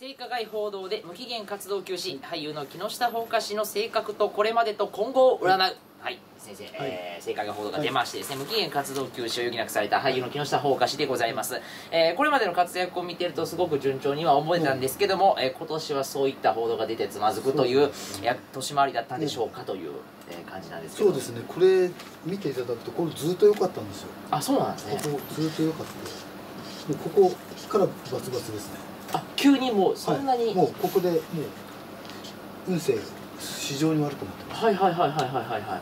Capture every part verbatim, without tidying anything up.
性加害報道で無期限活動休止、俳優の木下ほうか氏の性格とこれまでと今後を占う。はい、先生、はい、えー、性加害報道が出ましてですね、はい、無期限活動休止を余儀なくされた俳優の木下ほうか氏でございます。えー、これまでの活躍を見てるとすごく順調には思えたんですけども、えー、今年はそういった報道が出てつまずくという年回りだったんでしょうかという、えー、感じなんですけど。 そうですね、これ見ていただくとこれずっと良かったんですよ。 あ、そうなんですね。 ここずっと良かったです。でここからバツバツですね。 あ、急にもうそんなに、 はい、もうここでもう運勢非常に悪くなってます。 はいはいはいはいはいはいはい。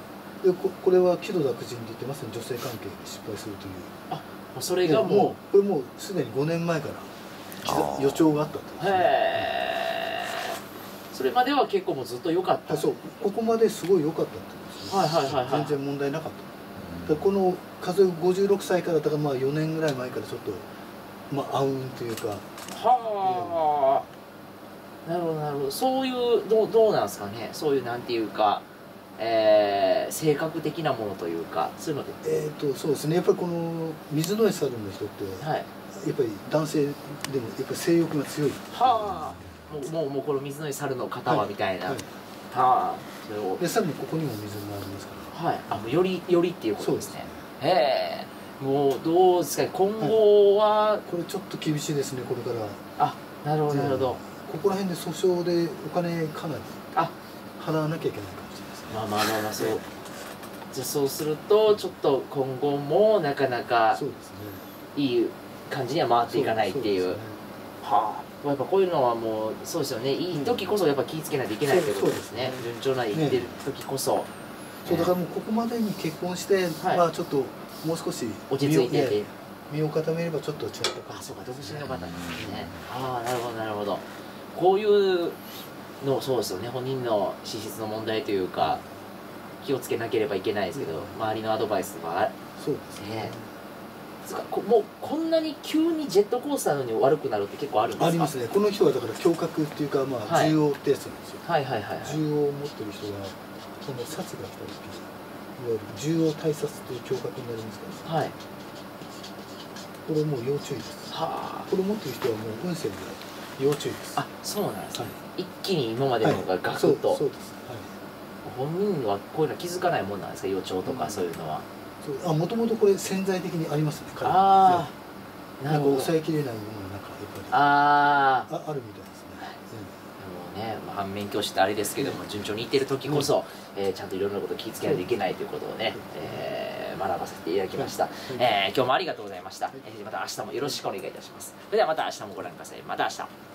で こ, これは喜怒濁人って言ってますね。女性関係で失敗するという。 あ、それがもうもうこれもうすでにごねんまえから予兆があったと。 へえ。それまでは結構もうずっと良かった。 そう、ここまですごい良かったってことですね。 はいはいはいはい。 全然問題なかった。でこの数えごじゅうろくさいからだからまあよねんぐらい前からちょっとまあ暗雲というか。 はあ、なるほどなるほど。そういうどうどうなんですかね。そういうなんていうか、えー、性格的なものというか、そういうので。 えっとそうですね。やっぱりこの水野猿の人って、はい、やっぱり男性でもやっぱり性欲が強い。 はあ。もうもうもうこの水野猿の方はみたいな。はい。はい、はあ。それを。 でさらにここにも水がありますから。 はい。あ、もうよりよりっていうことですね。へえ。もうどうですか今後は、はい、 これちょっと厳しいですねこれから。 あ、なるほどなるほど。 ここら辺で訴訟でお金かなり払わなきゃいけないかもしれないですね。 まあまあまあまあそう。じゃあそうするとちょっと今後もなかなかそうですね。 いい感じには回っていかないっていう。うね、はあ。やっぱこういうのはもうそうですよね。いい時こそやっぱ気ぃつけないといけないということですね。順調な生きてる時こそ。 そうだからもうここまでに結婚して、はい、まあちょっともう少し落ち着いてて身を固めればちょっと違ったか。 あ、そうか独身の方なんですね。ああ、なるほどなるほど。こういうのそうですよね。本人の資質の問題というか気をつけなければいけないですけど、うん、周りのアドバイスはそうですね。 つかこもうこんなに急にジェットコースターのように悪くなるって結構あるんですか？ ありますね。この人はだから胸郭っていうかまあ重要ってやつなんですよ。 はいはいはいはい。 重要を持ってる人がこの殺が来た時、いわゆる重要対殺という胸郭になりますから、はい。これもう要注意です。はあ。これ持ってる人はもう運勢で要注意です。あ、 そうなんですね。一気に今までのがガクッと。 そうです。はい。 本人はこういうの気づかないもんなんですか、予兆とかそういうのは。 あ、もともとこれ潜在的にありますね。 ああ、 なるほど。抑えきれないものがなんかやっぱりああ、 あるみたいですね。 もうね、反面教師ってあれですけども、順調にいってる時こそちゃんといろんなことを気をつけないといけないということをね学ばせていただきました。今日もありがとうございました。また明日もよろしくお願いいたします。それではまた明日もご覧ください。また明日。